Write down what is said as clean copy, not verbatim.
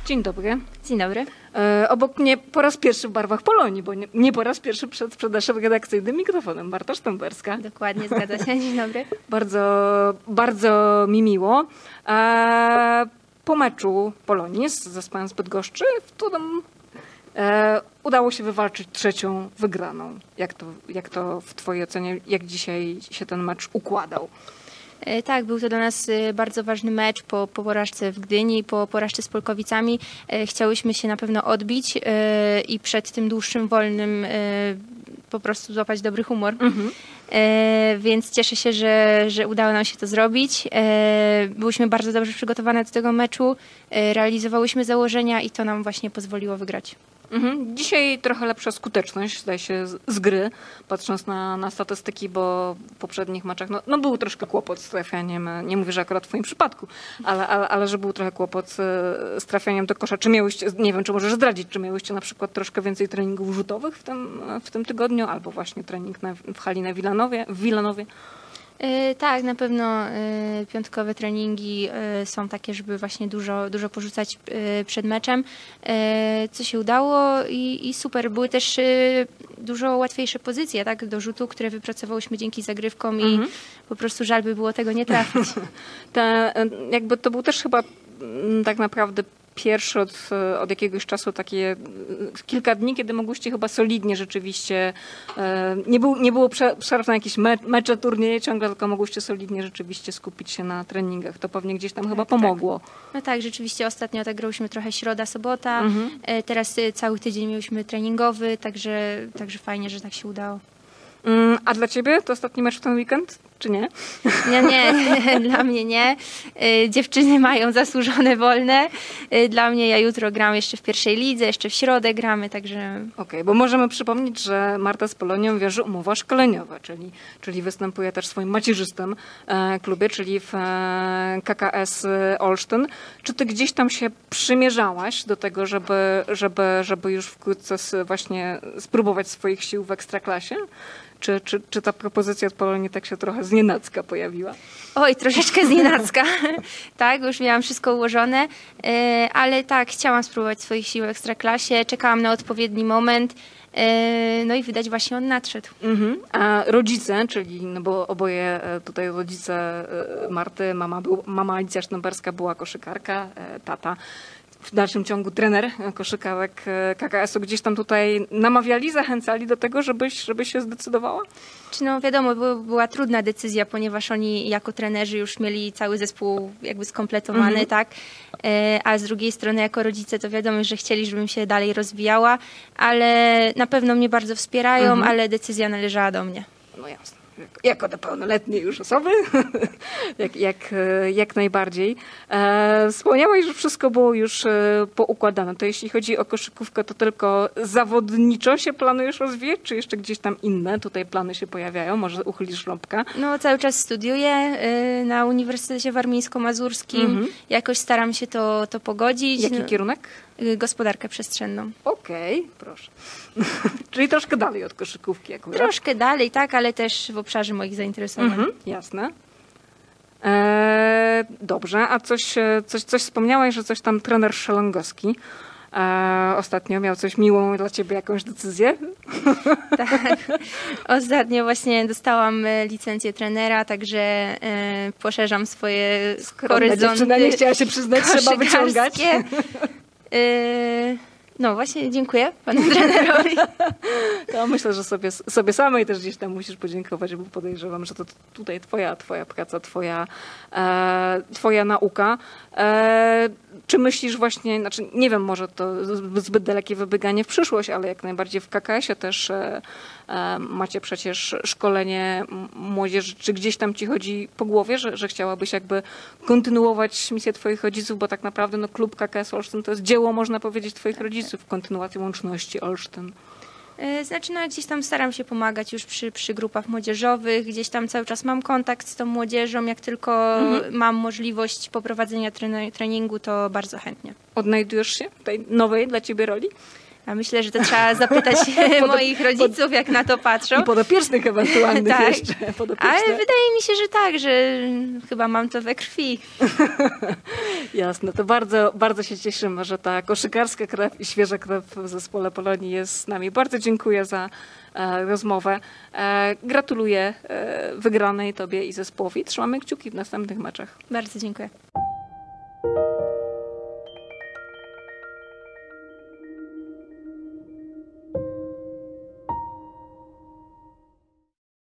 Dzień dobry. Dzień dobry. Obok mnie po raz pierwszy w barwach Polonii, bo nie po raz pierwszy przed naszym redakcyjnym mikrofonem Marta Sztamberska. Dokładnie, zgadza się. Dzień dobry. Bardzo mi miło. Po meczu Polonii z zespołem z Bydgoszczy, w którym udało się wywalczyć trzecią wygraną. Jak to w twojej ocenie, jak dzisiaj się ten mecz układał? Tak, był to dla nas bardzo ważny mecz po porażce w Gdyni, po porażce z Polkowicami. Chciałyśmy się na pewno odbić i przed tym dłuższym wolnym po prostu złapać dobry humor. Więc cieszę się, że udało nam się to zrobić. Byłyśmy bardzo dobrze przygotowane do tego meczu, realizowałyśmy założenia i to nam właśnie pozwoliło wygrać. Dzisiaj trochę lepsza skuteczność, zdaje się, z gry, patrząc na statystyki, bo w poprzednich meczach no był troszkę kłopot z trafianiem, nie mówię, że akurat w twoim przypadku, ale że był trochę kłopot z trafianiem do kosza. Czy miałyście, nie wiem, czy możesz zdradzić, czy miałyście na przykład troszkę więcej treningów rzutowych w tym tygodniu, albo właśnie trening w hali na Wilanowie? Tak, na pewno piątkowe treningi są takie, żeby właśnie dużo porzucać przed meczem, co się udało i super. Były też dużo łatwiejsze pozycje, tak, do rzutu, które wypracowałyśmy dzięki zagrywkom i po prostu żal by było tego nie trafić. Jakby to był też chyba tak naprawdę pierwszy od jakiegoś czasu takie kilka dni, kiedy mogłyście chyba solidnie rzeczywiście, nie było przerw na jakieś mecze, turnieje ciągle, tylko mogłyście solidnie rzeczywiście skupić się na treningach. To pewnie gdzieś tam chyba pomogło. Tak. No tak, rzeczywiście ostatnio tak grałyśmy trochę środa, sobota. Teraz cały tydzień mieliśmy treningowy, także fajnie, że tak się udało. A dla ciebie to ostatni mecz w ten weekend, czy nie? Nie, dla mnie nie. Dziewczyny mają zasłużone wolne. Dla mnie ja jutro gram jeszcze w pierwszej lidze, jeszcze w środę gramy, także... Okej, bo możemy przypomnieć, że Marta z Polonią wiąże umowa szkoleniowa, czyli występuje też w swoim macierzystym klubie, czyli w KKS Olsztyn. Czy ty gdzieś tam się przymierzałaś do tego, żeby już wkrótce właśnie spróbować swoich sił w Ekstraklasie? Czy ta propozycja od Polonii tak się trochę znienacka pojawiła? Oj, troszeczkę znienacka. Tak, już miałam wszystko ułożone, ale tak, chciałam spróbować swoich sił w Ekstraklasie, czekałam na odpowiedni moment, no i widać właśnie on nadszedł. A rodzice, czyli, no bo oboje tutaj rodzice Marty, mama Alicja Sztamberska była koszykarka, tata w dalszym ciągu trener koszykarek KKS-u, gdzieś tam tutaj namawiali, zachęcali do tego, żebyś się zdecydowała? Czy no wiadomo, była trudna decyzja, ponieważ oni jako trenerzy już mieli cały zespół jakby skompletowany, tak? A z drugiej strony jako rodzice to wiadomo, że chcieli, żebym się dalej rozwijała, ale na pewno mnie bardzo wspierają, ale decyzja należała do mnie. No jasne. Jako do pełnoletniej już osoby, jak najbardziej. Wspomniałaś, że wszystko było już poukładane. To jeśli chodzi o koszykówkę, to tylko zawodniczo się planujesz rozwijać, czy jeszcze gdzieś tam inne tutaj plany się pojawiają? Może uchylisz rąbka? No cały czas studiuję na Uniwersytecie Warmińsko-Mazurskim. Jakoś staram się to pogodzić. Jaki kierunek? Gospodarkę przestrzenną. Okej, proszę. Czyli troszkę dalej od koszykówki akurat. Troszkę dalej, tak, ale też w obszarze moich zainteresowań. Jasne. Dobrze, a coś wspomniałaś, że coś tam trener Szelongowski ostatnio miał coś miłą dla ciebie, jakąś decyzję? Tak. Ostatnio właśnie dostałam licencję trenera, także poszerzam swoje horyzonty. Dziewczyna nie chciała się przyznać, trzeba wyciągać. No właśnie, dziękuję panu trenerowi. No, myślę, że sobie samej też gdzieś tam musisz podziękować, bo podejrzewam, że to tutaj twoja praca, twoja nauka. Czy myślisz właśnie, znaczy nie wiem, może to zbyt dalekie wybieganie w przyszłość, ale jak najbardziej w KKS-ie też macie przecież szkolenie młodzieży. Czy gdzieś tam ci chodzi po głowie, że chciałabyś jakby kontynuować misję twoich rodziców, bo tak naprawdę no, klub KKS Olsztyn to jest dzieło, można powiedzieć, twoich rodziców, kontynuacji łączności Olsztyn. Znaczy, no, gdzieś tam staram się pomagać już przy grupach młodzieżowych, gdzieś tam cały czas mam kontakt z tą młodzieżą, jak tylko mam możliwość poprowadzenia treningu, to bardzo chętnie. Odnajdujesz się w tej nowej dla ciebie roli? A myślę, że to trzeba zapytać moich rodziców, jak na to patrzą. I podopiecznych ewentualnych Tak. jeszcze. Podopieczne. Ale wydaje mi się, że tak, że chyba mam to we krwi. Jasne, to bardzo, bardzo się cieszymy, że ta koszykarska krew i świeża krew w zespole Polonii jest z nami. Bardzo dziękuję za rozmowę. Gratuluję wygranej tobie i zespołowi. Trzymamy kciuki w następnych meczach. Bardzo dziękuję.